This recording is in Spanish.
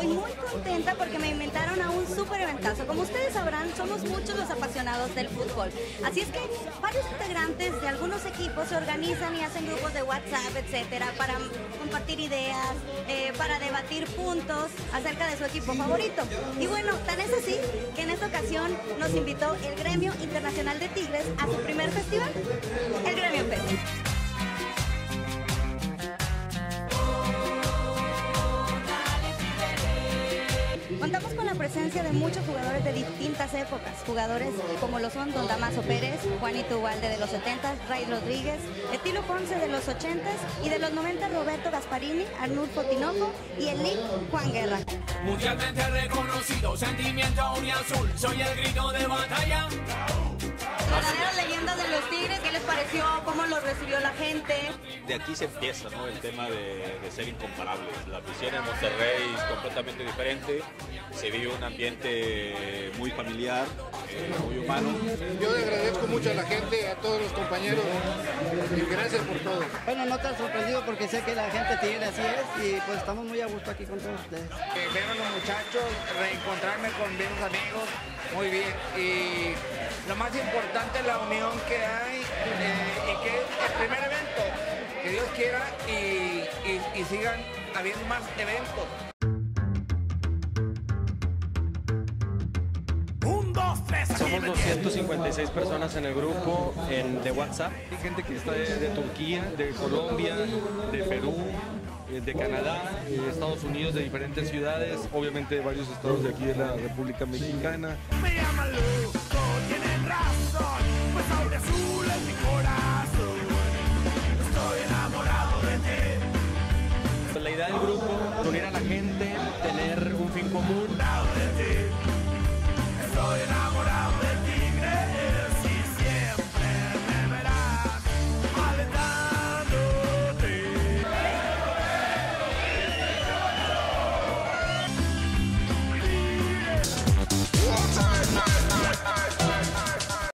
estoy muy contenta porque me invitaron a un súper eventazo. Como ustedes sabrán, somos muchos los apasionados del fútbol. Así es que varios integrantes de algunos equipos se organizan y hacen grupos de WhatsApp, etcétera, para compartir ideas, para debatir puntos acerca de su equipo favorito. Y bueno, tan es así que en esta ocasión nos invitó el Gremio Internacional de Tigres a su primer festival, el Gremio Fest. Contamos con la presencia de muchos jugadores de distintas épocas, jugadores como lo son Don Damaso Pérez, Juanito Ubalde de los 70, Ray Rodríguez, Estilo Ponce de los 80 y de los 90 Roberto Gasparini, Arnulfo Tinoco y el Nick Juan Guerra. Mundialmente reconocido, sentimiento uniazul, soy el grito de batalla. Verdaderas leyendas de los Tigres, ¿qué les pareció? ¿Cómo lo recibió la gente? De aquí se empieza, ¿no?, el tema de ser incomparables. La afición en Monterrey es completamente diferente. Se vive un ambiente muy familiar, muy humano. Yo le agradezco mucho a la gente, a todos los compañeros, y gracias por todo. Bueno, no tan sorprendido porque sé que la gente tiene, así es, y pues estamos muy a gusto aquí con todos ustedes. Ver a los muchachos, reencontrarme con viejos amigos, muy bien. Y lo más importante es la unión que hay y que es el primer evento, que Dios quiera y sigan habiendo más eventos. Somos 256 personas en el grupo de WhatsApp. Hay gente que está de Turquía, de Colombia, de Perú, de Canadá, Estados Unidos, de diferentes ciudades, obviamente de varios estados de aquí de la República Mexicana. Me llaman loco, tienen razón, pues ahora azul es mi corazón. Estoy enamorado de ti. La idea del grupo es unir a la gente, tener un fin común. Estoy enamorado.